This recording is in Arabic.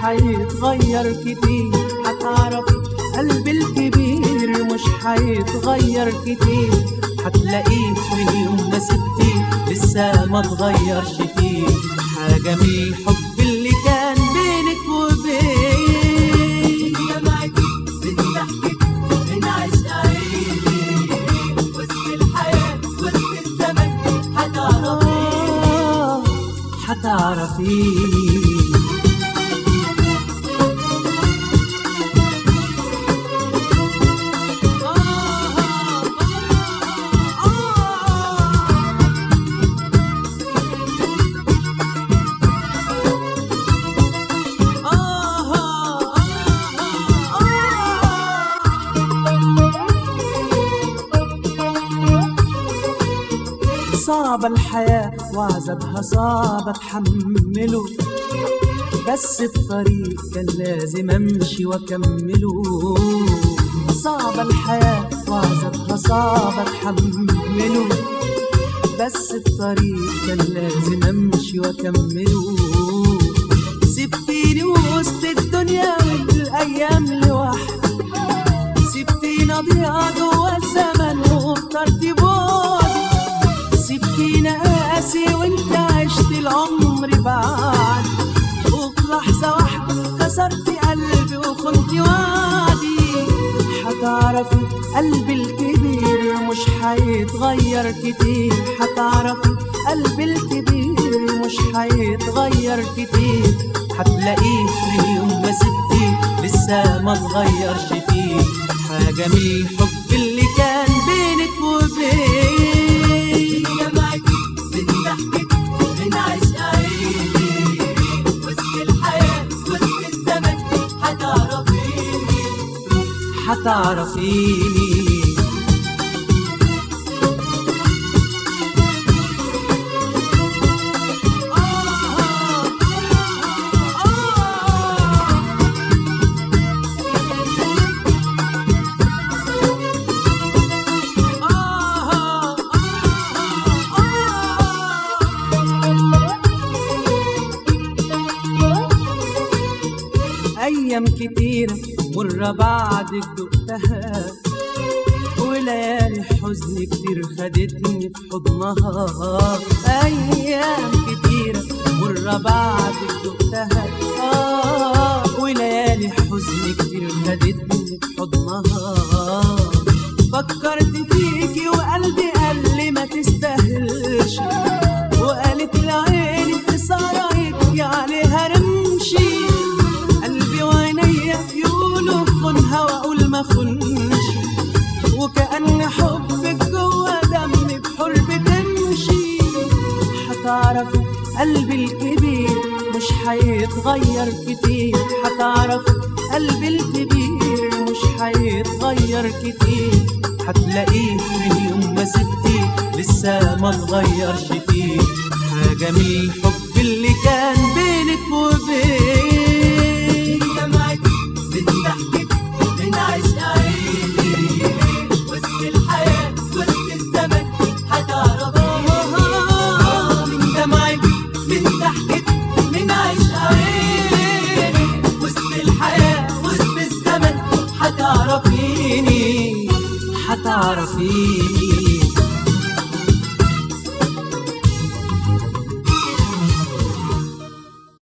حيتغير كتير. هتعرف قلبي الكبير مش حيتغير كتير. هتلاقيه من يوم ما سبتي لسه ما اتغيرش فيه حاجة من الحب اللي كان بينك وبين. جمعتي من ضحكك من عشقي وسط الحياة وسط الزمن هتعرفي. صعب الحياة وعذابها صعب اتحمله، بس الطريق كان لازم امشي واكمله. صعب الحياة وعذابها صعب اتحمله، بس الطريق كان لازم امشي واكمله. سبتيني وسط الدنيا والايام لوحدي، سبتيني اضيع جوا الزمن واخترتي بعدي. سبتيني قاسي وانت عشت العمر بعد، وفي لحظة واحدة كسرتي قلبي وخنتي وعدي. هتعرفي قلبي الكبير مش حيتغير كتير. هتعرفي قلبي الكبير مش حيتغير كتير. هتلاقيه من يوم ما سبتي لسه ما اتغيرش فيه حاجة من الحب اللي كان بينك وبين. جمعتي من ضحكك من عشقي وسط الحياة وسط الزمن هتعرفيني. أيام كتيرة مرة بعدك دقتها، وليالي حزن كتير خدتني في حضنها. أيام كتيرة مرة بعدك دقتها، وليالي حزن كتير خدتني في حضنها. فكرت فيكي وقلبي قال لي ما تستاهلش، وقالت لعيني في سرايك عليها رمشي. قلبي وعينيا يقولوا خنها واقول ما خنش، وكأن حبك جوا دمي بحر بتمشي. هتعرفي قلبي الكبير مش حيتغير كتير. هتعرفي قلبي الكبير مش حيتغير كتير. هتلاقيه من يوم ما سبتي لسه ما اتغيرش فيه حاجة من الحب اللي كان